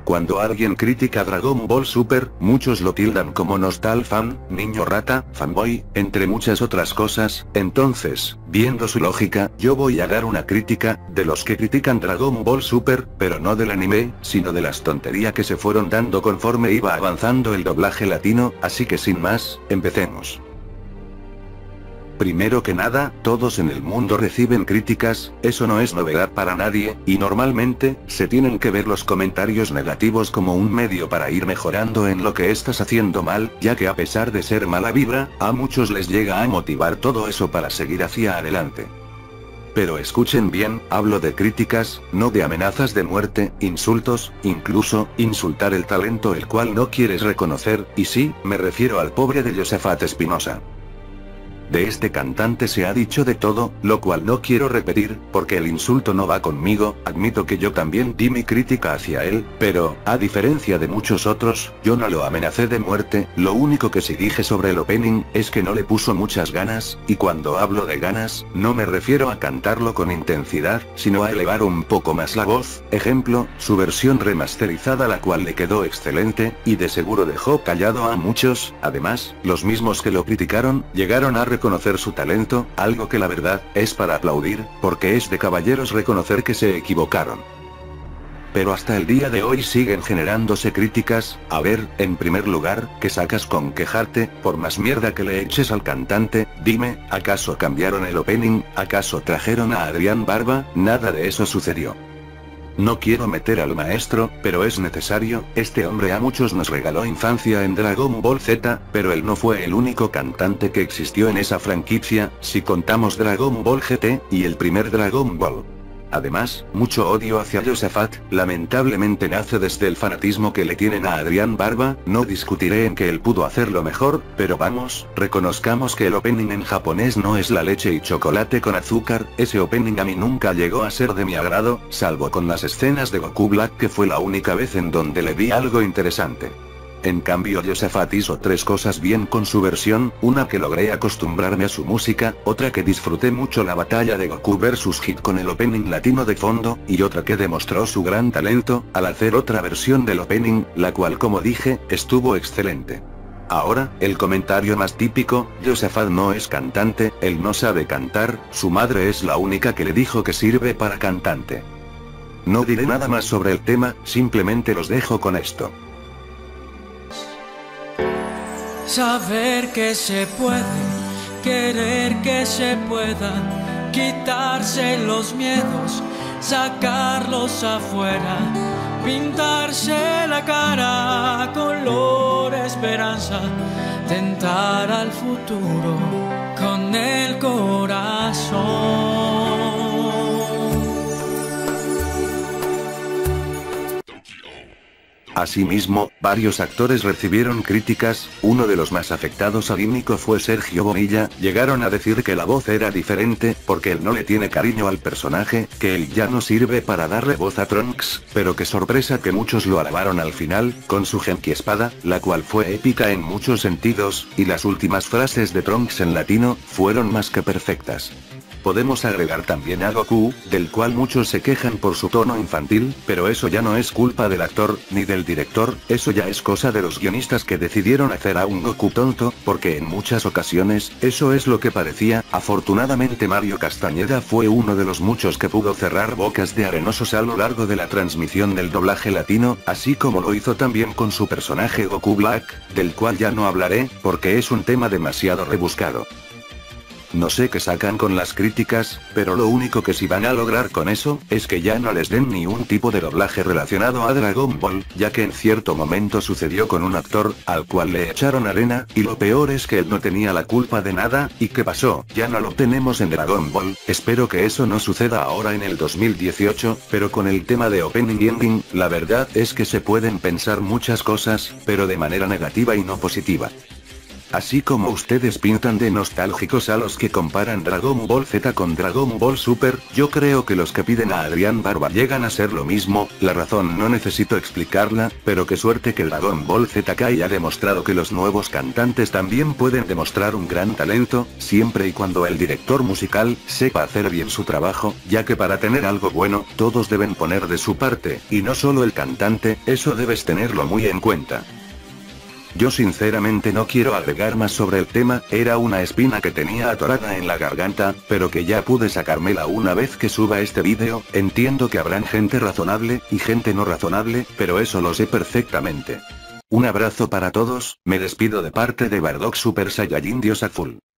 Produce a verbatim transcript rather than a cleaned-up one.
Cuando alguien critica Dragon Ball Super, muchos lo tildan como nostalfan, niño rata, fanboy, entre muchas otras cosas. Entonces, viendo su lógica, yo voy a dar una crítica, de los que critican Dragon Ball Super, pero no del anime, sino de las tonterías que se fueron dando conforme iba avanzando el doblaje latino, así que sin más, empecemos. Primero que nada, todos en el mundo reciben críticas, eso no es novedad para nadie, y normalmente, se tienen que ver los comentarios negativos como un medio para ir mejorando en lo que estás haciendo mal, ya que a pesar de ser mala vibra, a muchos les llega a motivar todo eso para seguir hacia adelante. Pero escuchen bien, hablo de críticas, no de amenazas de muerte, insultos, incluso, insultar el talento el cual no quieres reconocer, y sí, me refiero al pobre de Josafat Espinosa. De este cantante se ha dicho de todo, lo cual no quiero repetir, porque el insulto no va conmigo. Admito que yo también di mi crítica hacia él, pero, a diferencia de muchos otros, yo no lo amenacé de muerte. Lo único que sí dije sobre el opening, es que no le puso muchas ganas, y cuando hablo de ganas, no me refiero a cantarlo con intensidad, sino a elevar un poco más la voz. Ejemplo, su versión remasterizada, la cual le quedó excelente, y de seguro dejó callado a muchos. Además, los mismos que lo criticaron, llegaron a reconocer su talento, algo que la verdad, es para aplaudir, porque es de caballeros reconocer que se equivocaron. Pero hasta el día de hoy siguen generándose críticas. A ver, en primer lugar, ¿qué sacas con quejarte? Por más mierda que le eches al cantante, dime, ¿acaso cambiaron el opening? ¿Acaso trajeron a Adrián Barba? Nada de eso sucedió. No quiero meter al maestro, pero es necesario. Este hombre a muchos nos regaló infancia en Dragon Ball Z, pero él no fue el único cantante que existió en esa franquicia, si contamos Dragon Ball G T, y el primer Dragon Ball. Además, mucho odio hacia Josafat, lamentablemente nace desde el fanatismo que le tienen a Adrián Barba. No discutiré en que él pudo hacerlo mejor, pero vamos, reconozcamos que el opening en japonés no es la leche y chocolate con azúcar. Ese opening a mí nunca llegó a ser de mi agrado, salvo con las escenas de Goku Black, que fue la única vez en donde le vi algo interesante. En cambio Josafat hizo tres cosas bien con su versión, una que logré acostumbrarme a su música, otra que disfruté mucho la batalla de Goku versus Hit con el opening latino de fondo, y otra que demostró su gran talento, al hacer otra versión del opening, la cual como dije, estuvo excelente. Ahora, el comentario más típico, Josafat no es cantante, él no sabe cantar, su madre es la única que le dijo que sirve para cantante. No diré nada más sobre el tema, simplemente los dejo con esto. Saber que se puede, querer que se pueda, quitarse los miedos, sacarlos afuera, pintarse la cara color esperanza, tentar al futuro con el corazón. Asimismo, varios actores recibieron críticas. Uno de los más afectados al ímnico fue Sergio Bonilla. Llegaron a decir que la voz era diferente, porque él no le tiene cariño al personaje, que él ya no sirve para darle voz a Trunks, pero qué sorpresa que muchos lo alabaron al final, con su Genki espada, la cual fue épica en muchos sentidos, y las últimas frases de Trunks en latino, fueron más que perfectas. Podemos agregar también a Goku, del cual muchos se quejan por su tono infantil, pero eso ya no es culpa del actor, ni del director, eso ya es cosa de los guionistas que decidieron hacer a un Goku tonto, porque en muchas ocasiones, eso es lo que parecía. Afortunadamente Mario Castañeda fue uno de los muchos que pudo cerrar bocas de arenosos a lo largo de la transmisión del doblaje latino, así como lo hizo también con su personaje Goku Black, del cual ya no hablaré, porque es un tema demasiado rebuscado. No sé qué sacan con las críticas, pero lo único que sí van a lograr con eso, es que ya no les den ni un tipo de doblaje relacionado a Dragon Ball, ya que en cierto momento sucedió con un actor, al cual le echaron arena, y lo peor es que él no tenía la culpa de nada. ¿Y qué pasó? Ya no lo tenemos en Dragon Ball. Espero que eso no suceda ahora en el dos mil dieciocho, pero con el tema de opening y ending, la verdad es que se pueden pensar muchas cosas, pero de manera negativa y no positiva. Así como ustedes pintan de nostálgicos a los que comparan Dragon Ball Z con Dragon Ball Super, yo creo que los que piden a Adrián Barba llegan a ser lo mismo. La razón no necesito explicarla, pero qué suerte que Dragon Ball Z Kai ha demostrado que los nuevos cantantes también pueden demostrar un gran talento, siempre y cuando el director musical sepa hacer bien su trabajo, ya que para tener algo bueno, todos deben poner de su parte, y no solo el cantante, eso debes tenerlo muy en cuenta. Yo sinceramente no quiero agregar más sobre el tema, era una espina que tenía atorada en la garganta, pero que ya pude sacármela una vez que suba este vídeo. Entiendo que habrán gente razonable, y gente no razonable, pero eso lo sé perfectamente. Un abrazo para todos, me despido de parte de Bardock Super Saiyajin Dios Azul.